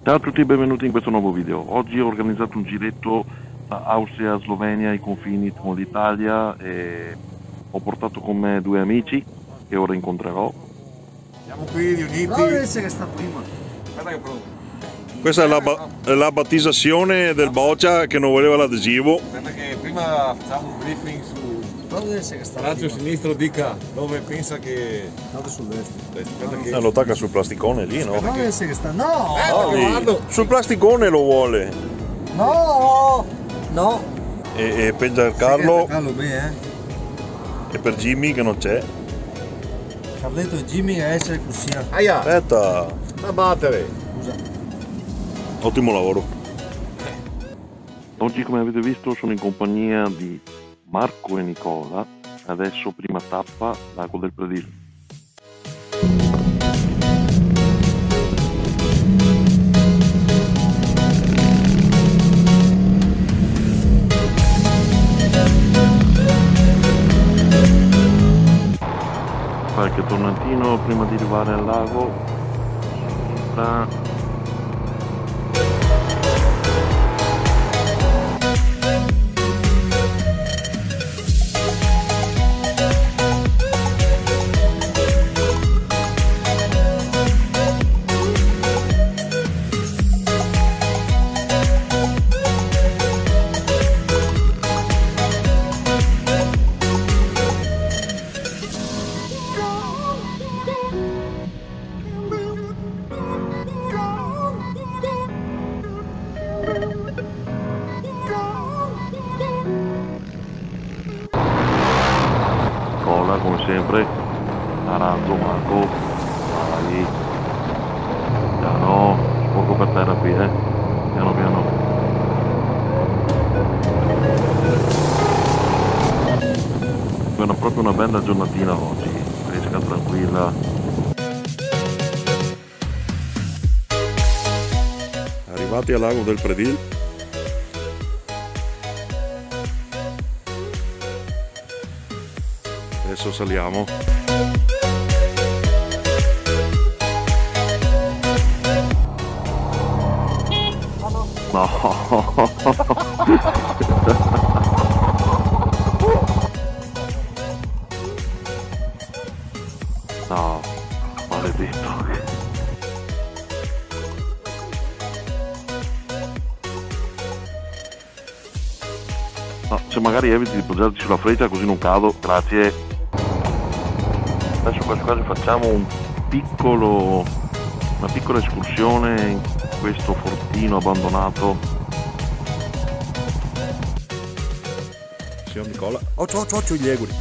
Ciao a tutti e benvenuti in questo nuovo video. Oggi ho organizzato un giretto da Austria a Slovenia ai confini con l'Italia e ho portato con me due amici che ora incontrerò. Siamo qui riuniti. Che sta prima. Guarda che provo. Questa è la battizzazione del Boccia che non voleva l'adesivo. Aspetta che prima facciamo un briefing su Che sta l'altro sinistro, dica dove pensa che... Vado sul destro. Aspetta che... Lo attacca sul plasticone lì, no? Che sta. No! No, lì. guardo. Sul plasticone lo vuole. No! No! E per Carlo Carlo bene, e per Jimmy che non c'è. Carletto e Jimmy a essere così. Aia! Aspetta, Da battere! Scusa. ottimo lavoro. Oggi, come avete visto, sono in compagnia di Marco e Nicola. Adesso prima tappa, Lago del Predil. Qualche tornantino prima di arrivare al lago. Cola come sempre, arazzo Marco, vai, piano, sporco per terra qui, piano piano. È proprio una bella giornatina oggi, fresca, tranquilla. Arrivati al Lago del Predil. Adesso saliamo. No. No, maledetto. No, se magari eviti di poggiarti sulla freccia così non cado, grazie. Adesso quasi facciamo una piccola escursione in questo fortino abbandonato. Signor Nicola. Occhio gli eguri.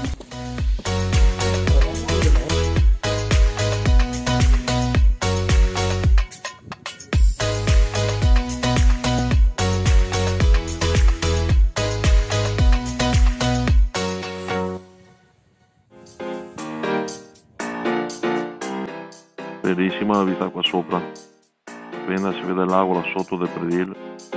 Bellissima la vista qua sopra, appena si vede il lago là sotto del Predil.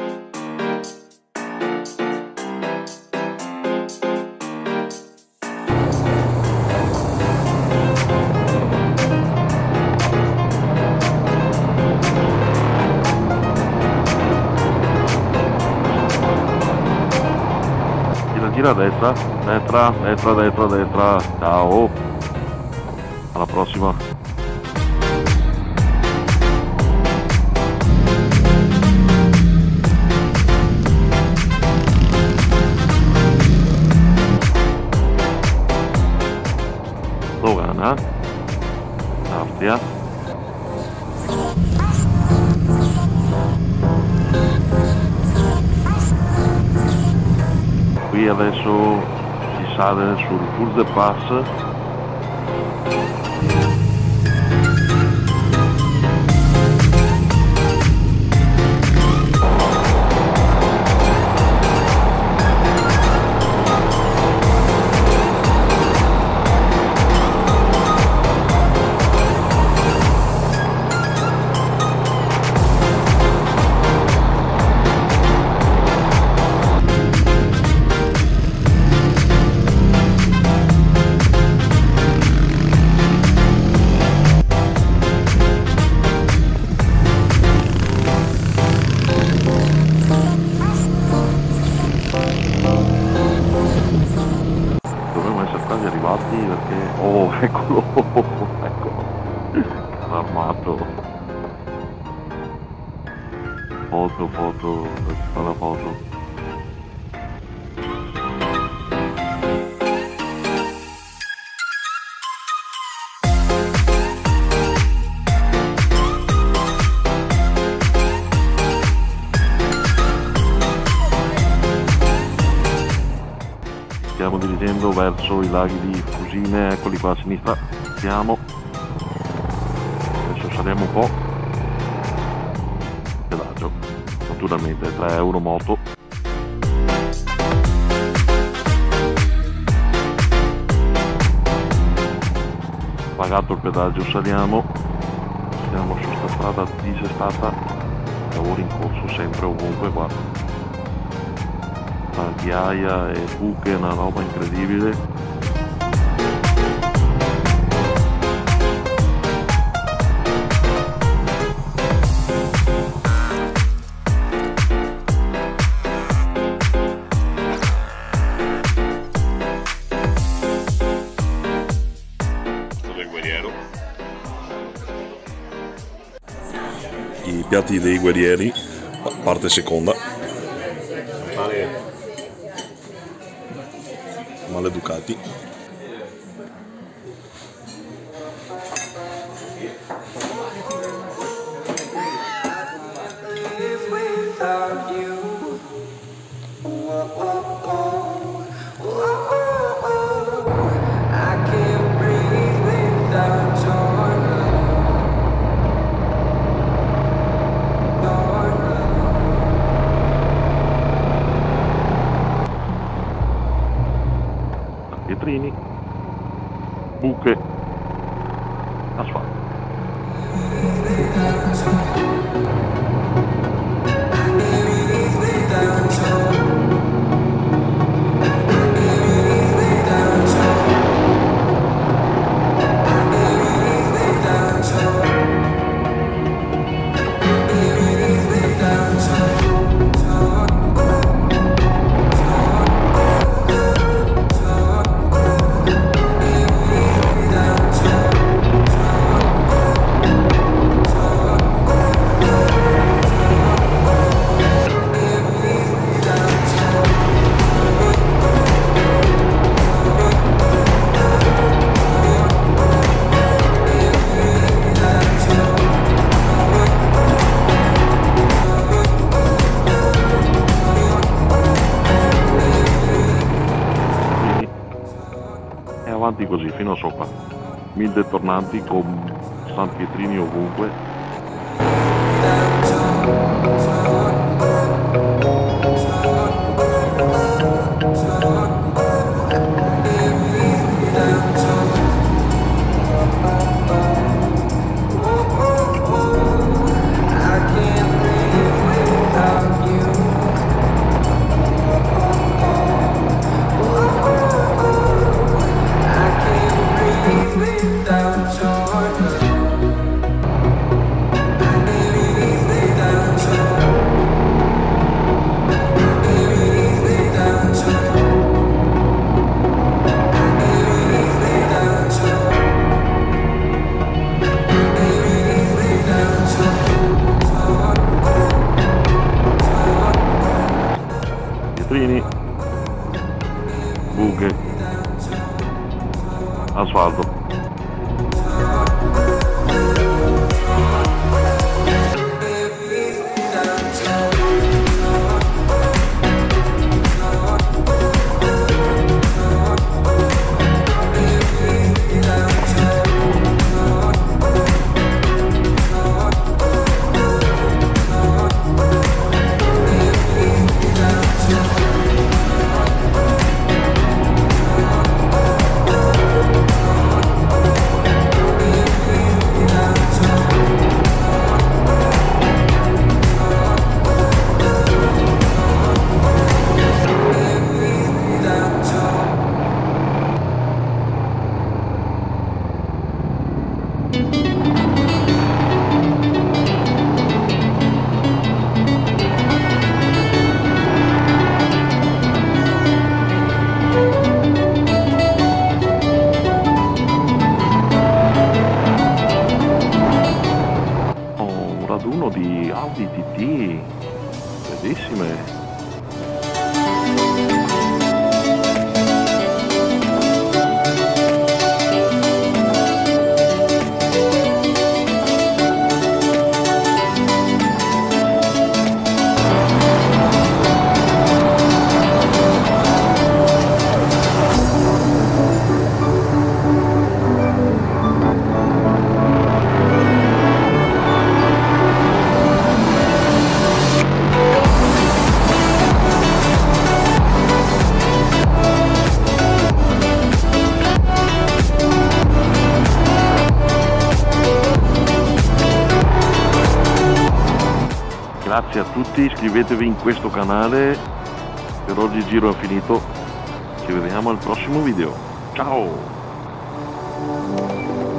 Gira a destra, destra, ciao, alla prossima. Slovenia, Austria. Qui adesso si sale sul Tour de Pass. Eccolo, eccolo, armato. Foto, dove sta la foto? Stiamo dirigendo verso i laghi di Fusine, eccoli qua a sinistra, siamo. Adesso saliamo un po'. Pedaggio, naturalmente 3 euro moto. Pagato il pedaggio saliamo. Siamo su sta strada disestata, lavori in corso sempre ovunque qua. Ghiaia e buche, una roba incredibile. Del guerriero. I piatti dei guerrieri, parte seconda. Maleducati. Pietrini, buche, asfalto. Avanti così fino a sopra, 1000 tornanti con San Pietrini ovunque. Buche, asfalto. Sì, bellissime. Grazie a tutti, iscrivetevi in questo canale. Per oggi il giro è finito, ci vediamo al prossimo video. Ciao!